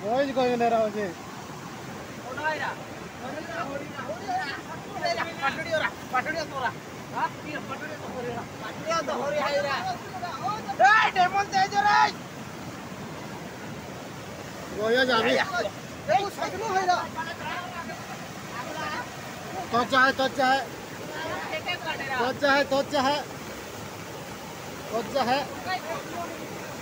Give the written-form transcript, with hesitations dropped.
रोज कोई नहीं रहा मुझे पटड़ी तोरा हां पटड़ी तो हो रही है रे डेमन तेज रे रोया जाबी ए सकनो है रा तो चाहे तो चाहे तो चाहे तो चाहे तो चाहे